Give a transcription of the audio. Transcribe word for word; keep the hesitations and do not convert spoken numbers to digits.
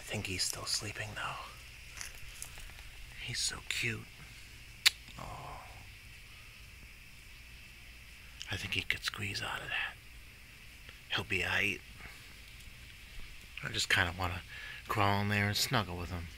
think he's still sleeping, though. He's so cute. Oh. I think he could squeeze out of that. He'll be aight. I just kind of want to crawl in there and snuggle with him.